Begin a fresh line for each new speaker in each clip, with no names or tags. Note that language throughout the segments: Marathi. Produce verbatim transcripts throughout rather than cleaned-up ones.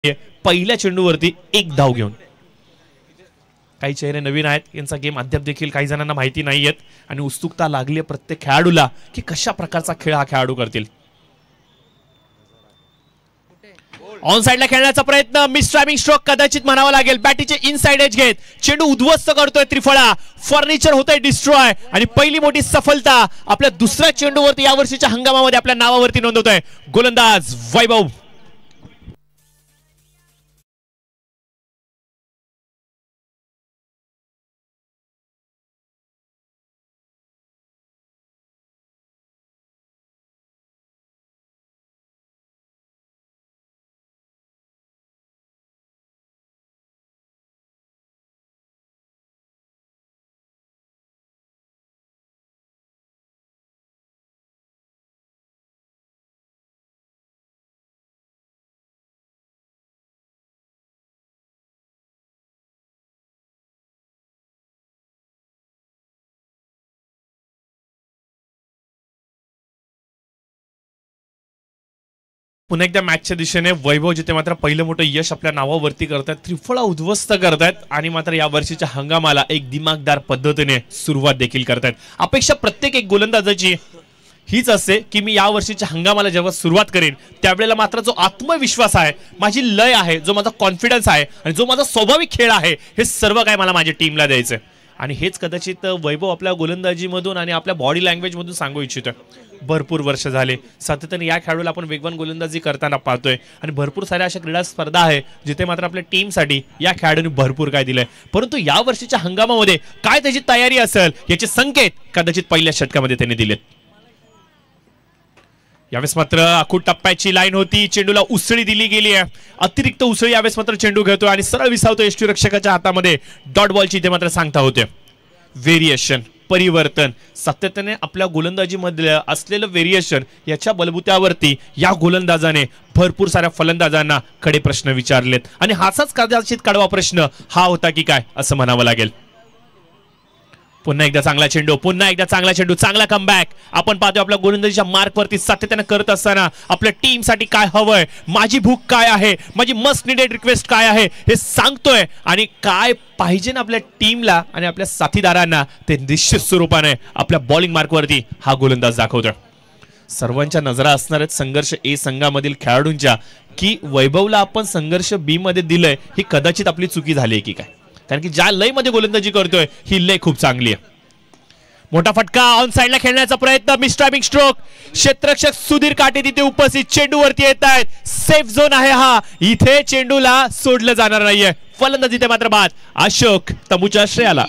पहिल्या चेंडूवरती एक धाव घेऊन. काही चेहरे नवीन आहेत, यांचा गेम अद्याप देखील काही जणांना माहिती नाहीयेत आणि उत्सुकता लागली आहे प्रत्येक खेळाडूला की कशा प्रकारचा खेळ हा खेळाडू करतील. ऑन साइडला खेळण्याचा प्रयत्न, मिस टायमिंग स्ट्रोक कदाचित म्हणावा लागेल. बॅटीचे इनसाइड एज घेत चेंडू उद्ध्वस्त करतोय त्रिफळा, फर्निचर होतंय डिस्ट्रॉय आणि पहिली मोठी सफलता आपल्या दुसऱ्या चेंडूवरती या वर्षीच्या हंगामामध्ये आपल्या नावावरती नोंदवतोय गोलंदाज वैभव. पुन्हा एकदा मॅचच्या दिशेने वैभव जिथे मात्र पहिलं मोठं यश आपल्या नावावरती करतात, त्रिफळा उद्ध्वस्त करतात आणि मात्र या वर्षीच्या हंगामाला एक दिमागदार पद्धतीने सुरुवात देखील करतात. अपेक्षा प्रत्येक एक गोलंदाजाची हीच असते की मी या वर्षीच्या हंगामाला जेव्हा सुरुवात करेन त्यावेळेला मात्र जो आत्मविश्वास आहे, माझी लय आहे, जो माझा कॉन्फिडन्स आहे आणि जो माझा स्वाभाविक खेळ आहे, हे सर्व काय मला माझ्या टीमला द्यायचं. आणि हेच कदाचित वैभव आपल्या गोलंदाजीमधून आणि आपल्या बॉडी लँग्वेजमधून सांगू इच्छितोय. भरपूर वर्ष झाले सातत्याने या खेळाडूला आपण वेगवान गोलंदाजी करताना पाहतोय आणि भरपूर साऱ्या अशा क्रीडा स्पर्धा आहे जिथे मात्र आपल्या टीमसाठी या खेळाडूंनी भरपूर काय दिलंय. परंतु या वर्षीच्या हंगामामध्ये काय त्याची तयारी असेल याचे संकेत कदाचित पहिल्या षटकामध्ये त्यांनी दिलेत. यावेळेस मात्र आखूड टप्प्याची लाईन होती, चेंडूला उसळी दिली गेली आहे, अतिरिक्त उसळी यावेळेस मात्र चेंडू घेतोय आणि सरळ विसावतो यष्टीरक्षकाच्या हातामध्ये. डॉट बॉलची इथे मात्र सांगता होते. व्हेरिएशन, परिवर्तन, सातत्याने आपल्या गोलंदाजीमध्ये असलेलं व्हेरिएशन याच्या बलबुत्यावरती या गोलंदाजाने भरपूर साऱ्या फलंदाजांना कडे प्रश्न विचारलेत आणि हाच कदाचित कडवा प्रश्न हा होता की काय असं म्हणावं लागेल. पुन्हा एकदा चांगला चेंडू, पुन्हा एकदा चांगला चेंडू, चांगला कमबॅक आपण पाहतो. आपल्या गोलंदाजीच्या मार्कवरती सातत्याने करत असताना आपल्या टीमसाठी काय हवंय, माझी भूक काय आहे, माझी मस्ट निडेड रिक्वेस्ट काय आहे हे सांगतोय आणि काय पाहिजे ना आपल्या टीमला आणि आपल्या साथीदारांना ते निश्चित स्वरूपाने आपल्या बॉलिंग मार्कवरती हा गोलंदाज दाखवतोय. सर्वांच्या नजरा असणार आहेत संघर्ष ए संघामधील खेळाडूंच्या की वैभवला आपण संघर्ष बी मध्ये दिलंय, ही कदाचित आपली चुकी झाली आहे की काय, कारण की ज्या लय मध्ये गोलंदाजी करतोय ही लय खूप चांगली आहे. मोठा फटका, ऑन साइडला खेळण्याचा प्रयत्न, मिस टायमिंग स्ट्रोक, क्षेत्ररक्षक सुधीर काटे तिथे उपस्थित, चेंडूवरती येत आहेत. सेफ झोन आहे हा, इथे चेंडूला सोडलं जाणार नाहीये. फलंदाजी ते मात्र बाद. अशोक तंबूच्या श्रेयाला.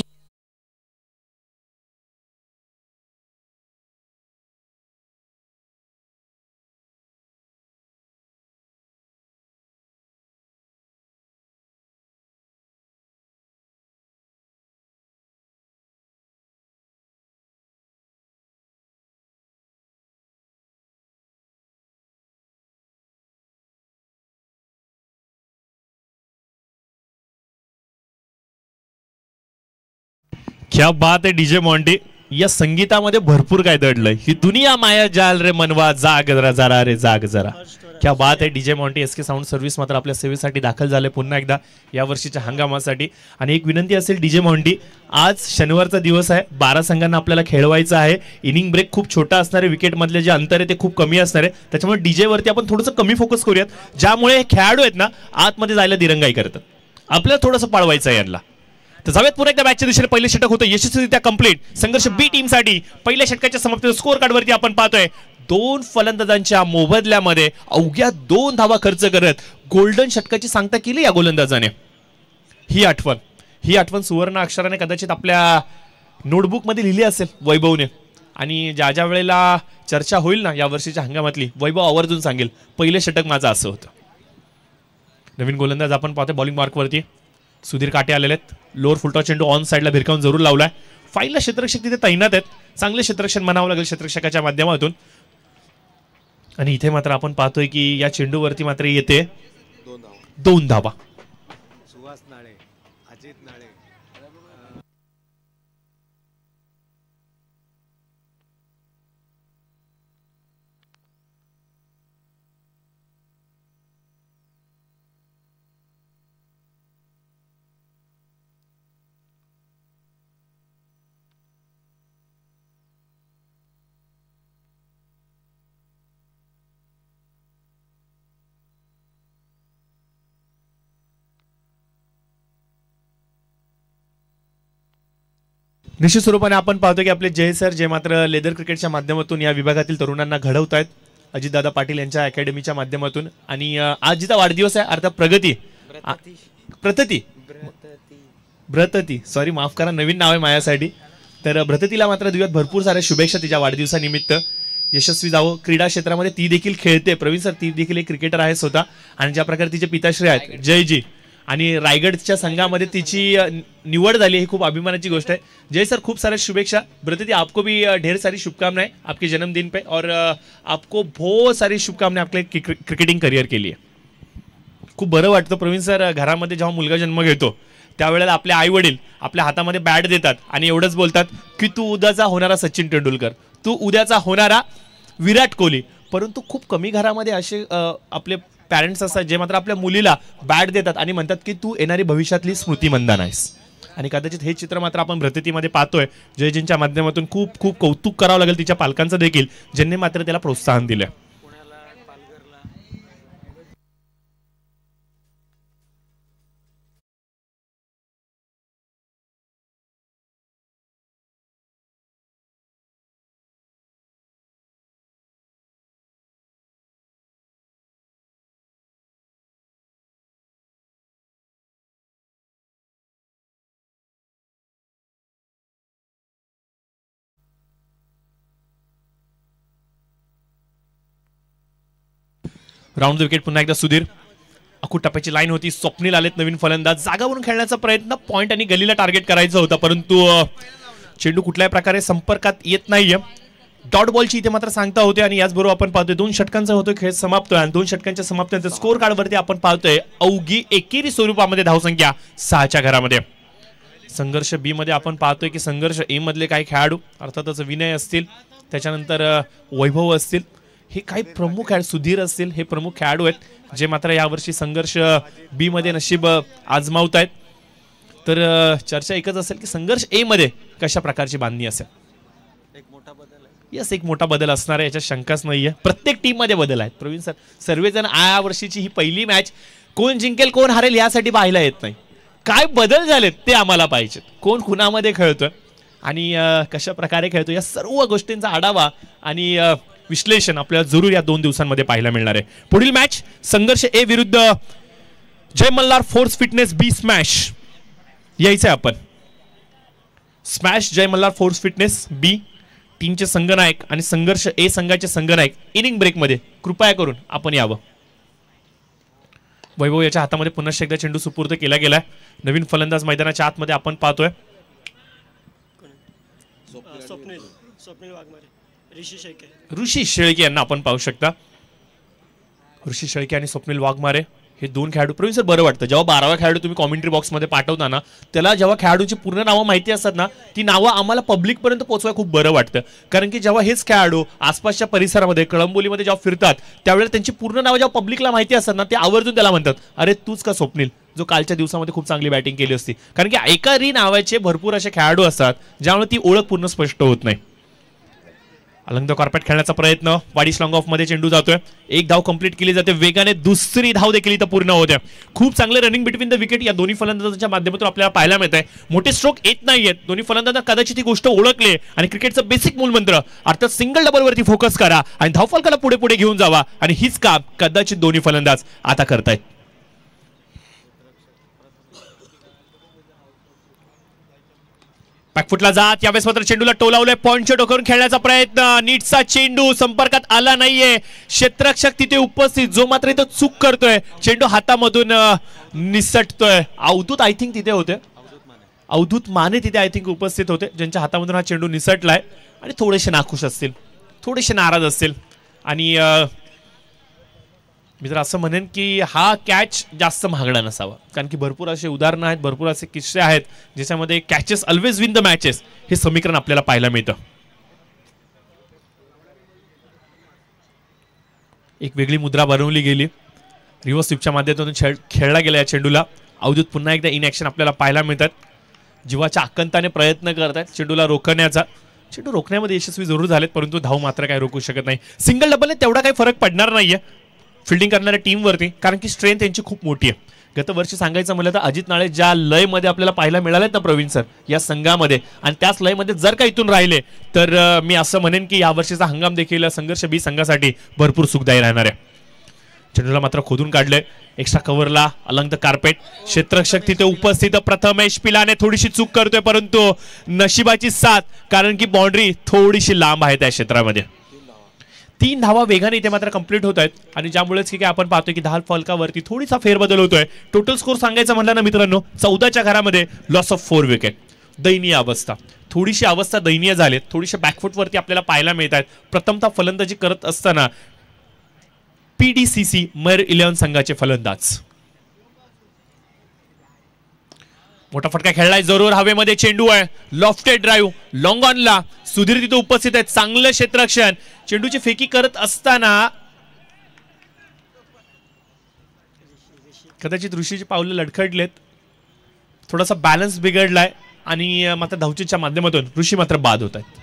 क्या बात आहे डीजे मॉन्टी, या संगीतामध्ये भरपूर काय दडलंय. ही दुनिया माया जाल रे मनवा, जाग जरा जरा रे जाग जरा. क्या बात आहे DJ Monty. S K sound service मात्र आपल्या सेवेसाठी दाखल झाले पुन्हा एकदा या वर्षीच्या हंगामासाठी. आणि एक विनंती असेल डीजे मॉन्टी, आज शनिवारचा दिवस आहे, बारा संघांना आपल्याला खेळवायचं आहे. इनिंग ब्रेक खूप छोटा असणार आहे, विकेट मधले जे अंतर आहे ते खूप कमी असणार आहे, त्याच्यामुळे डीजे वरती आपण थोडंसं कमी फोकस करूयात, ज्यामुळे खेळाडू आहेत ना आतमध्ये जायला दिरंगाई करतात. आपल्याला थोडंसं पाळवायचं आहे यांना. तर जाऊयात पुन्हा एकदा मॅचच्या दिशेने. पहिलं षटक होतं यशस्वीरित्या कंप्लीट. संघर्ष बी टीम साठी पहिल्या षटकाच्या समाप्तीवर स्कोअर कार्डवरती आपण पाहतोय दोन फलंदाजांच्या मोबदल्यामध्ये अवघ्या दोन धावा खर्च करत गोल्डन षटकाची सांगता केली या गोलंदाजाने. ही आठवण ही आठवण सुवर्ण अक्षराने कदाचित आपल्या नोटबुक मध्ये लिहिली असेल वैभवने. आणि ज्या ज्या वेळेला चर्चा होईल ना या वर्षीच्या हंगामातली, वैभव आवर्जून सांगेल पहिलं षटक माझं असं होतं. नवीन गोलंदाज आपण पाहतोय बॉलिंग मार्कवरती. सुधीर काटे आलेले आहेत. लोअर फुलटॉ चेंडू ऑन साइडला भिरकावून जरूर लावलाय. फाईलला क्षेत्ररक्षक तिथे तैनात आहेत, चांगले क्षेत्ररक्षण म्हणावं लागेल क्षेत्ररक्षकाच्या माध्यमातून. आणि इथे मात्र आपण पाहतोय की या चेंडूवरती मात्र येते दोन धावा. निश्चित स्वरूपाने आपण पाहतो की आपले जय सर जे मात्र लेदर क्रिकेटच्या माध्यमातून या विभागातील तरुणांना घडवत आहेत अजितदादा पाटील यांच्या अकॅडमीच्या माध्यमातून. आणि आज जिचा वाढदिवस आहे अर्थात प्रगती प्रतती ब्रतती सॉरी माफ करा नवीन नाव आहे माझ्यासाठी. तर ब्रततीला मात्र देऊयात भरपूर साऱ्या शुभेच्छा तिच्या वाढदिवसानिमित्त. यशस्वी जावो क्रीडा क्षेत्रामध्ये ती देखील खेळते. प्रवीण सर ती देखील एक क्रिकेटर आहे स्वतः आणि ज्या प्रकारे तिचे पिताश्री आहेत जयजी आणि रायगडच्या संघामध्ये तिची निवड झाली ही खूप अभिमानाची गोष्ट आहे. जय सर खूप साऱ्या शुभेच्छा. ब्रतती आपको भी ढेर सारी शुभकामनाएं आपके जन्मदिन पे और आपको बहुत सारी शुभकामनाएं आपके क्रिकेटिंग करियर के लिए. खूप बरं वाटतं प्रवीण सर घरामध्ये जेव्हा मुलगा जन्म घेतो त्यावेळेला आपले आई वडील आपल्या हातामध्ये बॅट देतात आणि एवढंच बोलतात की तू उद्याचा होणारा सचिन तेंडुलकर तू उद्याचा होणारा विराट कोहली. परंतु खूप कमी घरामध्ये असे आपले पॅरेंट्स असतात जे मात्र आपल्या मुलीला बॅट देतात आणि म्हणतात की तू येणारी भविष्यातली स्मृती मंदान आहेस. आणि कदाचित हे चित्र मात्र आपण ब्रततीमध्ये पाहतोय. जयजींच्या माध्यमातून खूप खूप कौतुक करावं लागेल तिच्या पालकांचं देखील ज्यांनी मात्र त्याला प्रोत्साहन दिलं. राऊंड द विकेट पुन्हा एकदा सुधीर. अखूट टप्प्याची लाईन होती. स्वप्नील आलेत नवीन फलंदाज. जागावरून खेळण्याचा प्रयत्न पॉइंट आणि गलीला टार्गेट करायचं होतं परंतु चेंडू कुठल्याही प्रकारे संपर्कात येत नाहीये. डॉट बॉलची इथे मात्र सांगता होते आणि याचबरोबर आपण पाहतोय दोन षटकांचा होतोय खेळ समाप्त आणि दोन षटकांच्या समाप्तीनंतर स्कोर कार्डवरती आपण पाहतोय अवघी एकेरी स्वरूपामध्ये धावसंख्या सहाच्या घरामध्ये. संघर्ष बी मध्ये आपण पाहतोय की संघर्ष ए मधले काही खेळाडू अर्थातच विनय असतील त्याच्यानंतर वैभव असतील हे काही प्रमुख आहेत सुधीर असतील हे प्रमुख खेळाडू आहेत जे मात्र यावर्षी संघर्ष बी मध्ये नशीब आजमावत आहेत. तर चर्चा एकच असेल की संघर्ष ए मध्ये कशा प्रकारची बांधणी असेल.
एक मोठा बदल आहे.
यस एक मोठा बदल असणार आहे याच्यात शंकाच नाहीये. प्रत्येक टीम मध्ये बदल आहेत प्रवीण सर. सर्वजण या वर्षीची ही पहिली मॅच कोण जिंकेल कोण हारेल यासाठी पाहायला येत नाही. काय बदल झालेत ते आम्हाला पाहिजेत. कोण कुणामध्ये खेळतोय आणि कशा प्रकारे खेळतोय या सर्व गोष्टींचा आढावा आणि विश्लेषण आपल्याला जरूर या दोन दिवसांमध्ये पाहायला मिळणार आहे. पुढील मॅच संघर्ष ए विरुद्ध Jay Malhar force fitness B smash यायचं आहे आपण. Smash Jay Malhar force fitness B टीमचे संघनायक आणि संघर्ष ए संघाचे संघनायक इनिंग ब्रेक मध्ये कृपया करून आपण यावं. वैभव याच्या हातामध्ये पुन्हा एकदा चेंडू सुपूर्द केला गेलाय. नवीन फलंदाज मैदानाच्या आतमध्ये आपण पाहतोय.
स्वप्नील स्वप्नील वाघमारे ऋषी शेळके
ऋषी शेळके यांना आपण पाहू शकता. ऋषी शेळके आणि स्वप्नील वाघमारे हे दोन खेळाडू. प्रवीण सर बरं वाटतं जेव्हा बारावा खेळाडू तुम्ही कॉमेंट्री बॉक्समध्ये पाठवता ना त्याला जेव्हा खेळाडूची पूर्ण नावं माहिती असतात ना ती नावं आम्हाला पब्लिक पर्यंत पोहोचवाय खूप बरं वाटतं. कारण की जेव्हा हेच खेळाडू आसपासच्या परिसरामध्ये कळंबोलीमध्ये जेव्हा फिरतात त्यावेळेला त्यांची पूर्ण नावं जेव्हा पब्लिकला माहिती असतात ना ते आवर्जून त्याला म्हणतात अरे तूच का स्वप्नील जो कालच्या दिवसामध्ये खूप चांगली बॅटिंग केली असती. कारण की एका री नावाचे भरपूर असे खेळाडू असतात ज्यामुळे ती ओळख पूर्ण स्पष्ट होत नाही. अलंग द कार्पेट खेळण्याचा प्रयत्न वाडीस लॉंग ऑफ मध्ये चेंडू जातोय. एक धाव कंप्लीट केली जाते वेगाने. दुसरी धाव देखील इथं पूर्ण होते. खूप चांगले रनिंग बिटवीन द विकेट या दोन्ही फलंदाजांच्या माध्यमातून आपल्याला पाहायला मिळत आहे. मोठे स्ट्रोक येत नाहीयेत. दोन्ही फलंदाजांना कदाचित ही गोष्ट ओळखली आणि क्रिकेटचं बेसिक मूलमंत्र अर्थात सिंगल डबल वरती फोकस करा आणि धावफलकाला पुढे पुढे घेऊन जावा आणि हीच काम कदाचित दोन्ही फलंदाज आता करतायत. बॅकफुटला जात यावेळेस मात्र चेंडूला टोलावलंय. पॉइंटच्या डोक्यावरून खेळण्याचा प्रयत्न. नीटचा चेंडू संपर्कात आला नाहीये. क्षेत्ररक्षक तिथे उपस्थित जो मात्र इथं चूक करतोय. चेंडू हातामधून निसटतोय. अवधूत आय थिंक तिथे होते. अवधूत माने तिथे आय थिंक उपस्थित होते ज्यांच्या हातामधून हा चेंडू निसटलाय आणि थोडेसे नाखुश असतील थोडेसे नाराज असतील. आणि मी तर असं म्हणेन की हा कॅच जास्त महागडा नसावा कारण की भरपूर असे उदाहरणं आहेत भरपूर असे किस्से आहेत ज्याच्यामध्ये catches always win the matches हे समीकरण आपल्याला पाहायला मिळतं. एक वेगळी मुद्रा बनवली गेली. रिव्हर्स स्वीपच्या माध्यमातून खेळ खेळला गेला या चेंडूला. अवधूत पुन्हा एकदा इन ॲक्शन आपल्याला पाहायला मिळतात. जीवाच्या आकंताने प्रयत्न करत आहेत चेंडूला रोखण्याचा. चेंडू रोखण्यामध्ये यशस्वी जरूर झालेत परंतु धाव मात्र काही रोखू शकत नाही. सिंगल डबलने तेवढा काही फरक पडणार नाहीये. फिल्डिंग करणाऱ्या टीमवरती, कारण की स्ट्रेंथ यांची खूप मोठी आहे. गत वर्षी सांगायचं म्हटलं तर अजित नाळे ज्या लयमध्ये आपल्याला पाहायला मिळालेत ना प्रवीण सर या संघामध्ये, आणि त्याच लयमध्ये जर का इथून राहिले तर मी असं म्हणेन की या वर्षीचा हंगाम देखील संघर्ष बी संघासाठी भरपूर सुखदायी राहणार आहे. चेंडूला मात्र खोदून काढले एक्स्ट्रा कव्हरला अलंग द कार्पेट. क्षेत्ररक्षक तिथे उपस्थित प्रथमेश पिलाने थोडीशी चूक करतोय, परंतु नशिबाची साथ, कारण की बाउंड्री थोडीशी लांब आहे त्या क्षेत्रामध्ये. तीन धावा वेगाने इथे मात्र कंप्लीट होत आहेत, आणि ज्यामुळेच की काय आपण पाहतोय की दहा फलकावरती थोडीसा फेरबदल होतोय. टोटल स्कोर सांगायचं म्हणलं ना मित्रांनो, चौदाच्या घरामध्ये लॉस ऑफ फोर विकेट. दयनीय अवस्था, थोडीशी अवस्था दयनीय झाली, थोडीशी बॅकफुटवरती आपल्याला पाहायला मिळत आहेत. प्रथमतः फलंदाजी करत असताना पीडीसीसी मर इलेव्हन संघाचे फलंदाज. मोठा फटका खेळलाय जरूर, हवेमध्ये चेंडू आहे, लॉफ्टेड ड्राईव्ह लॉंग ऑनला. सुधीर तिथे उपस्थित आहेत, चांगलं क्षेत्ररक्षण. चेंडूची फेकी करत असताना कदाचित ऋषीची पावलं लडखडलेत, थोडासा बॅलन्स बिघडलाय, आणि मात्र धावचीच्या माध्यमातून ऋषी मात्र बाद होत आहेत.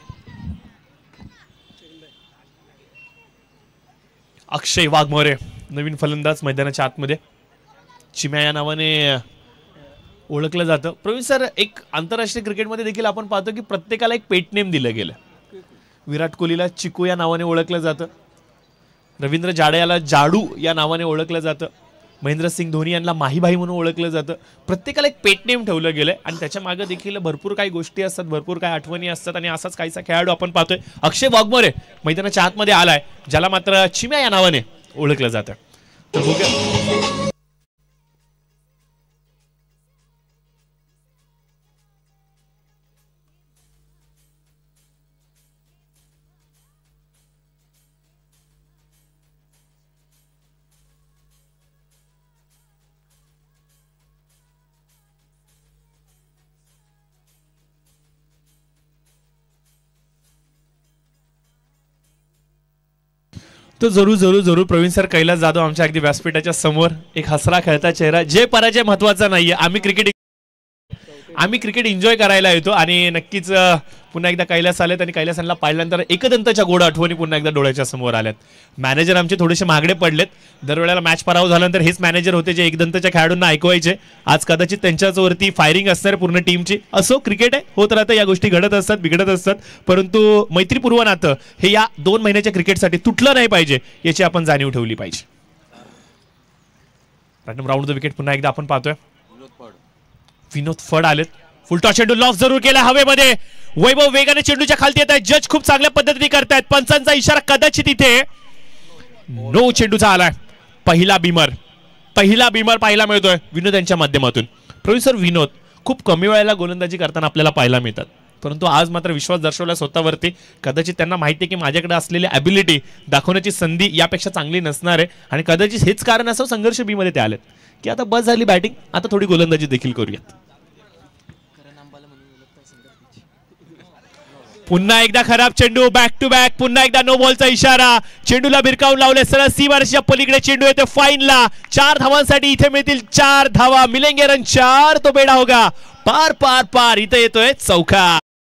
अक्षय वाघमोरे नवीन फलंदाज मैदानाच्या आतमध्ये. चिम्या या नावाने ओळखलं जातं. प्रवीण सर, एक आंतरराष्ट्रीय क्रिकेटमध्ये देखील आपण पाहतो की प्रत्येकाला एक पेट नेम दिलं गेलं. विराट कोहलीला चिकू या नावाने ओळखलं जातं, रवींद्र जाडेजाला जाडू या नावाने ओळखलं जातं, महेंद्रसिंग धोनी यांना माहीभाई म्हणून ओळखलं जातं. प्रत्येकाला एक पेट नेम ठेवलं गेलंय, आणि त्याच्या मागे देखील भरपूर काही गोष्टी असतात, भरपूर काही आठवणी असतात, आणि असाच काहीसा खेळाडू आपण पाहतोय. अक्षय वाघमोरे मैदानाच्या आतमध्ये आलाय, ज्याला मात्र चिम्या या नावाने ओळखलं जातं. तर बघूया तो जरूर जरूर जरूर प्रवीण सर. कैलास जाधव आमच्या अगदी व्यासपीठाच्या समोर, एक हसरा खेळता चेहरा. जे पराजय महत्वाचा नाहीये, आम्ही क्रिकेट आम्ही क्रिकेट एन्जॉय करायला येतो, आणि नक्कीच पुन्हा एकदा कैलास आलेत, आणि कैलासांना पाहिल्यानंतर एकदंताच्या गोड आठवणी पुन्हा एकदा डोळ्याच्या समोर आल्यात. मॅनेजर आमचे थोडेसे महागडे पडलेत. दरवेळेला मॅच पराभव झाल्यानंतर हेच मॅनेजर होते जे एकदंताच्या खेळाडूंना ऐकवायचे. आज कदाचित त्यांच्याच वरती फायरिंग असणार पूर्ण टीमची. असो, क्रिकेट आहे, होत राहतं, या गोष्टी घडत असतात, बिघडत असतात, परंतु मैत्रीपूर्व नातं हे या दोन महिन्याच्या क्रिकेटसाठी तुटलं नाही पाहिजे, याची आपण जाणीव ठेवली पाहिजे. रॅन्डम राऊंड द विकेट पुन्हा एकदा आपण पाहतोय. विनोद फड आलेत, फुलटॉ चेंडू लॉफ जरूर केला हवेमध्ये. वैभव वेगाने चेंडूच्या खालती येत आहे, जज खूप चांगल्या पद्धतीने करतायत. पंचांचा इशारा कदाचित इथे नो चेंडूचा आलाय. पहिला बिमर पहिला बिमर पाहायला मिळतोय विनोद यांच्या माध्यमातून. प्रोफेसर विनोद खूप कमी वेळेला गोलंदाजी करताना आपल्याला पाहायला मिळतात, परंतु आज मात्र विश्वास दर्शवला स्वतःवरती. कदाचित त्यांना माहिती आहे की माझ्याकडे असलेली ॲबिलिटी दाखवण्याची संधी यापेक्षा चांगली नसणार आहे, आणि कदाचित हेच कारण असं संघर्ष बी मध्ये ते आलेत की आता बस झाली बॅटिंग, आता थोडी गोलंदाजी देखील करूयात. पुन्हा एकदा खराब चेंडू, बॅक टू बॅक, पुन्हा एकदा नो बॉलचा इशारा. चेंडूला भिरकावून लावले, सरळ सी मार्शच्या पलीकडे चेंडू येतो फाईनला. चार धावांसाठी इथे मिळतील चार धावा, मिलेंगे रन चार, तो बेडा होगा पार पार पार. इथे येतोय चौका.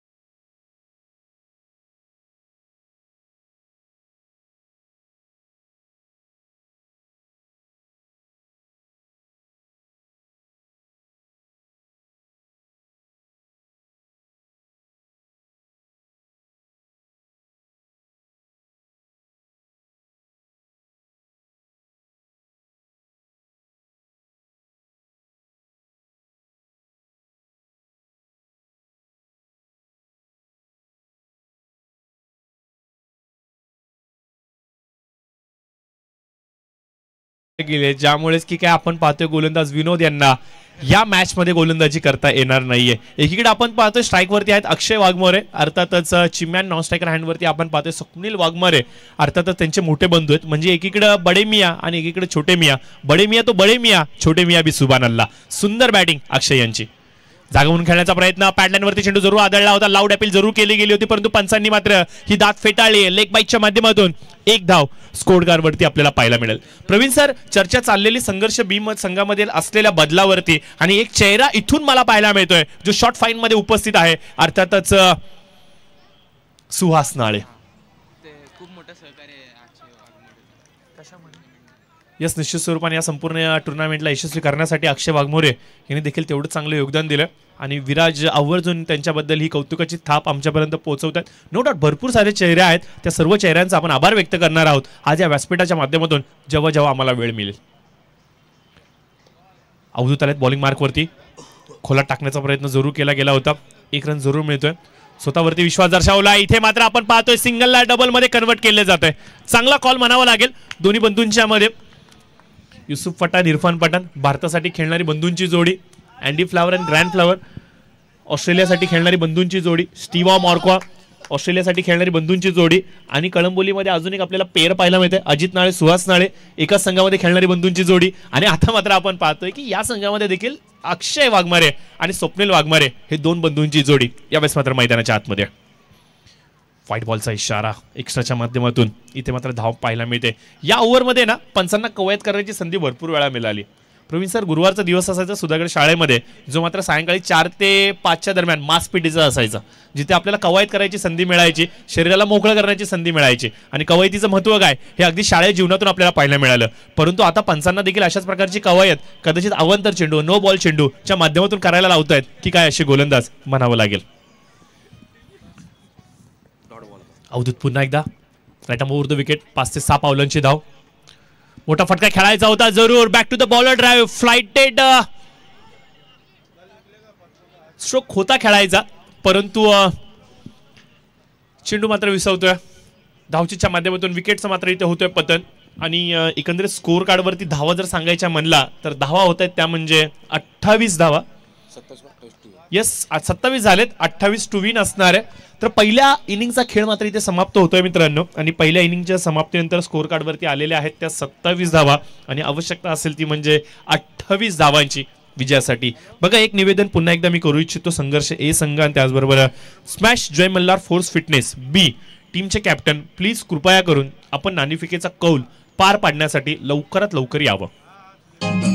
गेले, ज्यामुळेच की काय आपण पाहतोय गोलंदाज विनोद यांना या मॅच मध्ये गोलंदाजी करता येणार नाहीये. एकीकडे आपण पाहतोय स्ट्राईक वरती आहेत अक्षय वाघमोरे, अर्थातच चिम्यान नॉन स्ट्रायकर हँड वरती आपण पाहतोय स्वप्नील वाघमोरे, अर्थातच त्यांचे मोठे बंधू आहेत. म्हणजे एकीकडे बडे मिया आणि एकीकडे छोटे मिया. बडे मिया तो बडे मिया, छोटे मिया बी सुभान अल्लाह. सुंदर बॅटिंग अक्षय यांची. जागा म्हणून खेळण्याचा प्रयत्न, पॅडलाईन वरती चेंडू जरूर आदळला होता, लाऊड अपील जरूर केली गेली होती, परंतु पंचांनी मात्र ही दात फेटाळली. लेग बाईकच्या माध्यमातून एक धाव स्कोर कार्ड वरती आपल्याला पाहायला मिळेल. प्रवीण सर, चर्चा चाललेली संघर्ष बी मत संघामध्ये असलेल्या बदलावरती, आणि एक चेहरा इथून मला पाहायला मिळतोय जो शॉर्ट फाईन मध्ये उपस्थित आहे, अर्थातच सुहास नाळे. यस, निश्चित स्वरूपाने या संपूर्ण टुर्नामेंटला यशस्वी करण्यासाठी अक्षय वाघमोरे यांनी देखील तेवढं चांगलं योगदान दिलं आणि विराज आवर्जून त्यांच्याबद्दल ही कौतुकाची थाप आमच्यापर्यंत पोहोचवतात. नो डाऊट भरपूर सारे चेहरे आहेत, त्या सर्व चेहऱ्यांचा आपण आभार व्यक्त करणार आहोत आज या व्यासपीठाच्या माध्यमातून जेव्हा जेव्हा आम्हाला वेळ मिळेल. अवधूत आलेत बॉलिंग मार्कवरती, खोलात टाकण्याचा प्रयत्न जरूर केला गेला होता, एक रन जरूर मिळतोय. स्वतःवरती विश्वास दर्शवला, इथे मात्र आपण पाहतोय सिंगलला डबल मध्ये कन्वर्ट केले जात आहे. चांगला कॉल म्हणावा लागेल दोन्ही बंधूंच्या मध्ये. युसुफ पठाण, इरफान पठाण भारतासाठी खेळणारी बंधूंची जोडी, Andy Flower and Grant Flower ऑस्ट्रेलियासाठी खेळणारी बंधूंची जोडी, स्टीवा मॉर्क्वा ऑस्ट्रेलियासाठी खेळणारी बंधूंची जोडी आणि कळंबोलीमध्ये अजून एक आपल्याला पेर पाहायला मिळते, अजित नाळे सुहास नाळे एकाच संघामध्ये खेळणारी बंधूंची जोडी. आणि आता मात्र आपण पाहतोय की या संघामध्ये देखील अक्षय वाघमारे आणि स्वप्नील वाघमारे हे दोन बंधूंची जोडी यावेळेस मात्र मैदानाच्या आतमध्ये. व्हाईट बॉलचा इशारा एक्स्ट्राच्या माध्यमातून इथे मात्र धाव पाहायला मिळते. या ओव्हरमध्ये ना पंचांना कवायत करण्याची संधी भरपूर वेळा मिळाली. प्रवीण सर, गुरुवारचा दिवस असायचा सुधागड शाळेमध्ये, जो मात्र सायंकाळी चार ते पाचच्या दरम्यान मास पिटीचा असायचा, जिथे आपल्याला कवायत करायची संधी मिळायची, शरीराला मोकळं करण्याची संधी मिळायची आणि कवायतीचं महत्त्व काय हे अगदी शाळेत जीवनातून आपल्याला पाहायला मिळालं. परंतु आता पंचांना देखील अशाच प्रकारची कवायत कदाचित अवंतर चेंडू, नो बॉल चेंडूच्या माध्यमातून करायला लावतायत की काय असे गोलंदाज म्हणावं लागेल. अवधूत पुन्हा एकदा राईट ओव्हर द विकेट, पाच ते सहा पावलांची धाव. मोठा फटका खेळायचा होता जरूर, back to the bowler drive, flighted stroke होता खेळायचा, परंतु चेंडू मात्र विसवतोय. धावचीच्या माध्यमातून विकेटचं मात्र इथे होतोय पतन. आणि एकंदरीत स्कोअर कार्डवरती धावा जर सांगायच्या म्हणला तर धावा होत आहेत त्या म्हणजे अठ्ठावीस धावा. येस, सत्तावीस झालेत, अठ्ठावीस टू विन असणार आहे. तर पहिल्या इनिंगचा खेळ मात्र इथे समाप्त होतोय मित्रांनो आणि पहिल्या इनिंगच्या समाप्तीनंतर स्कोअर कार्डवरती आलेल्या आहेत त्या सत्तावीस धावा आणि आवश्यकता असेल ती म्हणजे अठ्ठावीस धावांची विजयासाठी. बघा, एक निवेदन पुन्हा एकदा मी करू इच्छितो. संघर्ष ए संघ आणि त्याचबरोबर smash Jay Malhar force fitness B टीमचे कॅप्टन, प्लीज कृपया करून आपण नाणेफेकीचा कौल पार पाडण्यासाठी लवकरात लवकर यावं.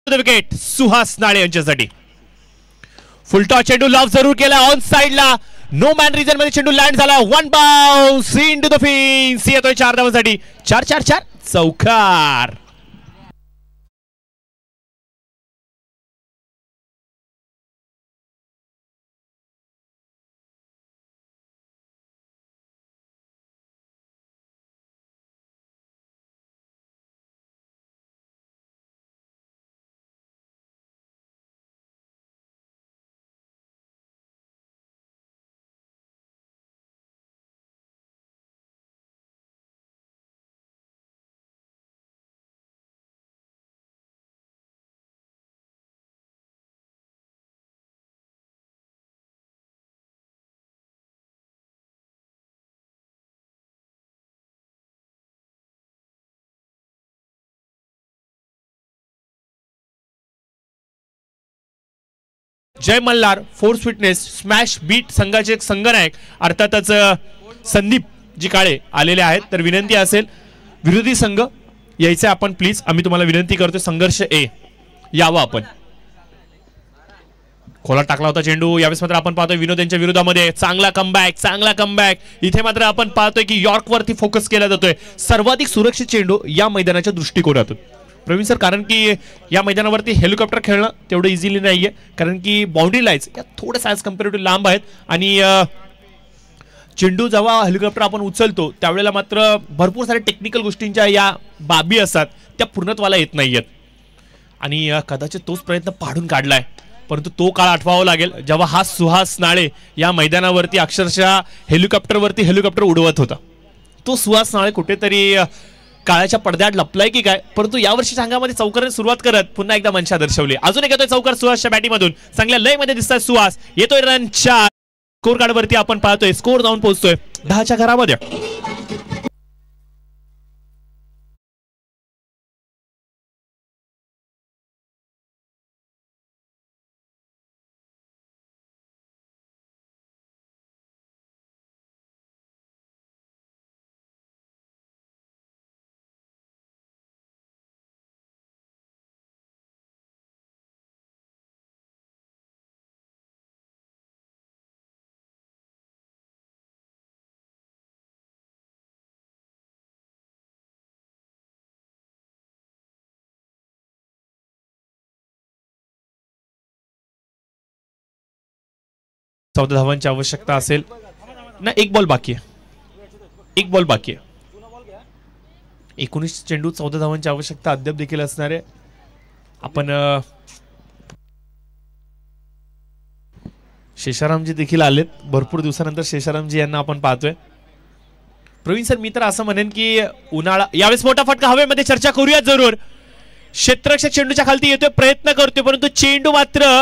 विकेट सुहास नाळे यांच्यासाठी. फुलटॉस चेंडू लॉफ जरूर केला ऑन साइडला. नो मॅन रिजन मध्ये चेंडू लँड झाला. One bounce into the fence. येतोय चार धावांसाठी. चार चार चार चौकार. Jay Malhar force fitness smash B संघाचे संघनायक अर्थातच संदीप जी काळे आलेले आहेत. तर विनंती असेल विरोधी संघ यायचे आपण प्लीज. आम्ही तुम्हाला विनंती करतो संघर्ष ए यावं आपण. खोला टाकला होता चेंडू. यावेळेस मात्र आपण पाहतोय विनोद यांच्या विरोधामध्ये चांगला कमबॅक चांगला कमबॅक. इथे मात्र आपण पाहतोय की यॉर्क वरती फोकस केला जातोय. सर्वाधिक सुरक्षित चेंडू या मैदानाच्या दृष्टिकोनातून प्रवीण सर. कारण की या मैदानावरती हेलिकॉप्टर खेळणं तेवढं इझिली नाहीये. कारण की बाउंड्री लाईन्स या थोड्याशा ॲज कम्पेरेटिव्ह लांब आहेत. आणि चेंडू जेव्हा हेलिकॉप्टर आपण उचलतो त्यावेळेला मात्र भरपूर साऱ्या टेक्निकल गोष्टींच्या या बाबी असतात त्या पूर्णत्वाला येत नाहीयेत. आणि कदाचित तोच प्रयत्न पाडून काढलाय. परंतु तो काळ आठवावा लागेल जेव्हा हा सुहास नाळे या मैदानावरती अक्षरशः हेलिकॉप्टरवरती हेलिकॉप्टर उडवत होता. तो सुहास नाळे कुठेतरी काळाच्या पडद्यात लपलाय की काय. परंतु यावर्षी संघामध्ये चौकाराने सुरुवात करत पुन्हा एकदा मनशा दर्शवली. अजून एक येतोय चौकार सुहासच्या बॅटीमधून. चांगल्या लय मध्ये दिसतोय सुहास. येतोय रन चार. स्कोर कार्ड वरती आपण पाहतोय स्कोर जाऊन पोहोचतोय दहाच्या घरामध्ये. चौदा धावांची आवश्यकता असेल ना. एक बॉल बाकी आहे. एक बॉल बाकी आहे. एकोणीस चेंडू चौदा धावांची आवश्यकता अद्याप देखील असणार आहे. आपण शेषारामजी देखील आलेत. भरपूर दिवसानंतर शेषारामजी यांना आपण पाहतोय. प्रवीण सर मी तर असं म्हणेन की उन्हाळा यावेळेस मोठा फटका हवेमध्ये चर्चा करूया जरूर. क्षेत्ररक्षक चेंडूच्या खालती येतोय प्रयत्न करतोय परंतु चेंडू मात्र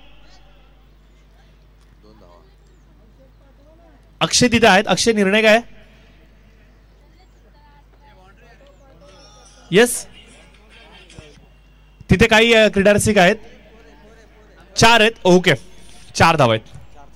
अक्षय तिथे आहेत. अक्षय निर्णय काय. येस तिथे काही क्रीडारसिक आहेत. चार आहेत. ओके चार धावा आहेत.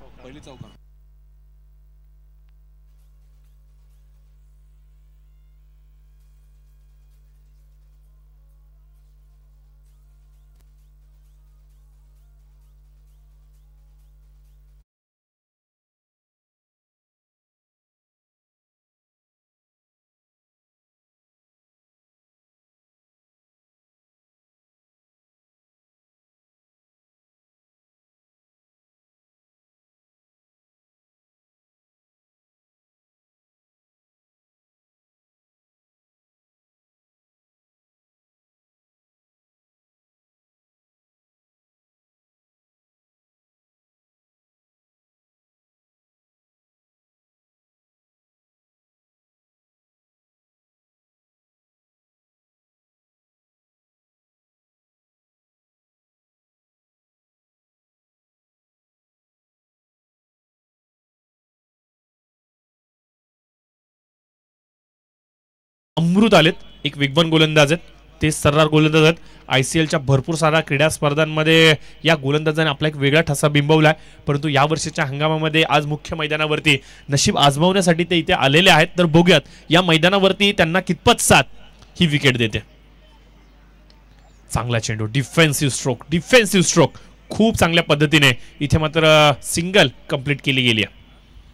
अमृत आलेत. एक वेगवान गोलंदाज आहेत. ते सर्रार गोलंदाज आहेत. आयसीएलच्या भरपूर साऱ्या क्रीडा स्पर्धांमध्ये या गोलंदाजाने आपला एक वेगळा ठसा बिंबवलाय. परंतु या वर्षीच्या हंगामामध्ये आज मुख्य मैदानावरती नशीब आजमावण्यासाठी ते इथे आलेले आहेत. तर बघूयात या मैदानावरती त्यांना कितपत साथ ही विकेट देते. चांगला चेंडू, डिफेन्सिव्ह स्ट्रोक, डिफेन्सिव्ह स्ट्रोक खूप चांगल्या पद्धतीने इथे मात्र सिंगल कंप्लीट केली गेली आहे.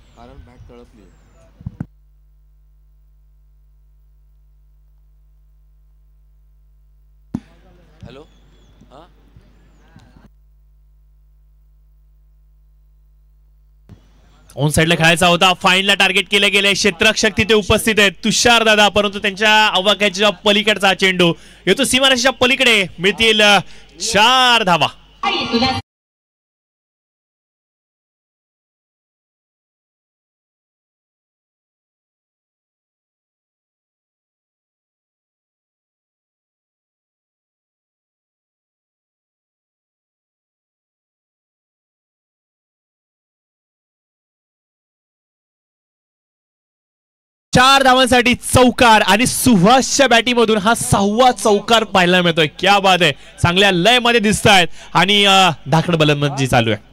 हॅलो
ऑन साइडला खेळायचा होता, फाईनला टार्गेट केले गेले, क्षेत्ररक्षक तिथे उपस्थित आहेत तुषार दादा, परंतु त्यांच्या आवाक्याच्या पलीकडचा चेंडू येतो सीमारेषेच्या पलीकडे, मिळतील चार धावा. चार धावांसाठी चौकार आणि सुहासच्या बॅटिंगमधून हा सहावा चौकार पाहायला मिळतोय. क्या बात आहे, चांगल्या लय मध्ये दिसत आहेत आणि धाकड बलंदाजी चालू आहे.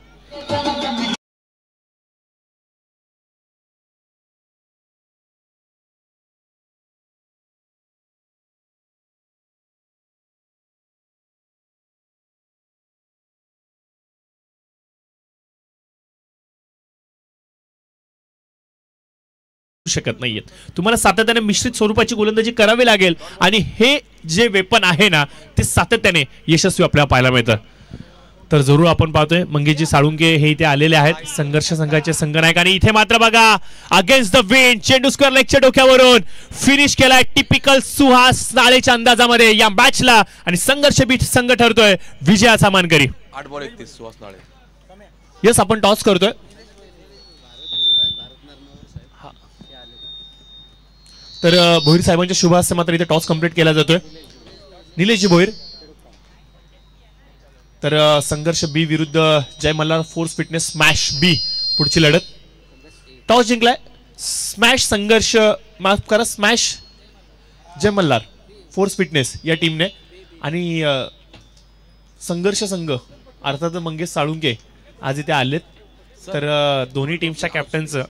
शकत नाहीयेत, तुम्हाला सातत्याने मिश्रित स्वरूपाची गोलंदाजी करावी लागेल आणि हे जे वेपन आहे ना ते सातत्याने यशस्वी आपल्याला पाहायला मिळतं. तर जरूर आपण पाहतोय मंगेशजी साळुंके हे इथे आलेले आहेत, संघर्ष संघाचे संघनायक, आणि इथे मात्र बघा अगेन्स्ट द विंड चेंडू स्क्वेअर लेगच्या डोक्यावरून फिनिश केलाय टिपिकल सुहास नाळेच्या अंदाजामध्ये या मॅचला, आणि संघर्ष बीट संघ ठरतोय विजयाचा मानकरी.
आठ बॉल एकतीस सुहास नाळे.
यस, आपण टॉस करतोय. तर भोईर साहेबांच्या शुभ हस्ते मात्र इथे टॉस कंप्लीट केला जातोय. निलेशजी भोईर. तर संघर्ष बी विरुद्ध Jay Malhar force fitness smash B पुढची लढत. टॉस जिंकलाय स्मॅश संघर्ष, माफ करा smash Jay Malhar force fitness या टीमने, आणि संघर्ष संघ अर्थात मंगेश साळुंके आज इथे आलेत. तर दोन्ही टीमच्या कॅप्टनचं